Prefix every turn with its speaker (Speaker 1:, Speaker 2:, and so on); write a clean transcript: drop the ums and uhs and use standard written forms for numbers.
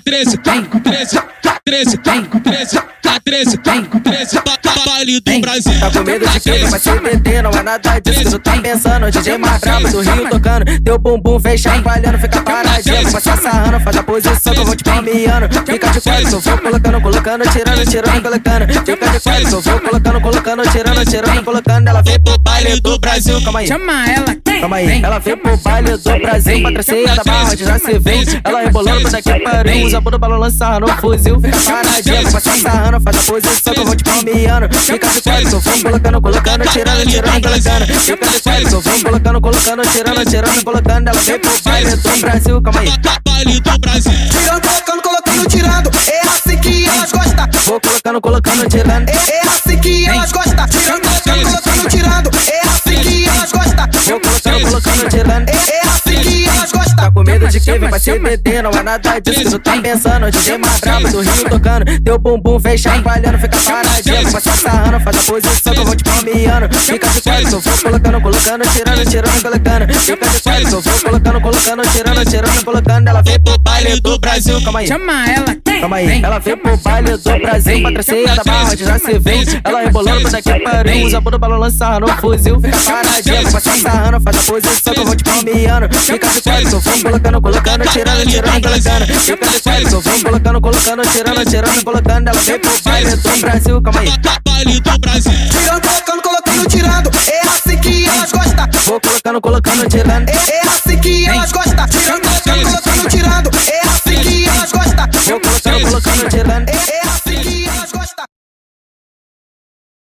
Speaker 1: 13, 13, baile do Brasil.
Speaker 2: Tá com medo de que vai se meter, não é nada disso que tu tá pensando. DJ mais brabo do Rio tocando, teu bumbum vem chacoalhando, fica paradinho, começa sarrando, faz a posição que eu vou te palmeando. Fica de quatro, eu vou colocando, tirando, colocando. Fica de quatro, eu vou colocando, tirando, colocando. Ela vem pro baile do Brasil, calma aí.
Speaker 3: Chama ela,
Speaker 2: calma aí. Ela vem pro baile do Brasil, patrocínio da barra, onde já se vê. Ela rebolando pra daqui pariu, usa bunda pra lançar no fuzil. Fica paradinha, começa sarrando, faz a posição que eu vou te palmeando. Fica de quatro, eu vou colocando, tirando, colocando. Fica de quatro, eu vou colocando, tirando, colocando. Ela vem pro baile do Brasil, calma aí.
Speaker 1: Baile do Brasil.
Speaker 4: Tirando, colocando, tirando. É assim que elas gostam.
Speaker 2: Vou colocando, tirando.
Speaker 4: É assim que elas gostam. Tirando, colocando, tirando. É assim que elas gostam.
Speaker 2: Vou colocando, tirando.
Speaker 4: É assim que elas gostam.
Speaker 2: Tá com medo de que vai se meter, não é nada disso que tu tá pensando. DJ mais brabo do Rio tocando, teu bumbum vem chacoalhando, fica paradinho, começa sarrando, faz a posição que eu vou te palmeando. Fica de quatro, eu vou colocando, tirando, colocando. Fica de quatro, eu vou colocando, tirando, colocando. Ela vem pro baile do Brasil, calma aí.
Speaker 3: chama ela,
Speaker 2: Calma aí, ela vem pro baile do Brasil, patrocínio da barra, onde já se vê. Ela rebolando pra daqui pariu, usa bunda pra lançar no fuzil. Fica paradinha, começa sarrando, faz a posição que eu vou te palmeando. Fica de quatro, eu vou colocando, tirando, colocando. Fica de quatro, eu vou colocando, tirando, colocando. Ela vem pro baile do Brasil, calma aí.
Speaker 1: Baile do Brasil.
Speaker 4: Tirando, colocando, tirando. É assim que elas gostam.
Speaker 2: Vou colocando, tirando.
Speaker 4: É assim que elas gostam. Tirando, colocando, tirando. É assim que elas gostam.
Speaker 2: Vou colocando, tirando.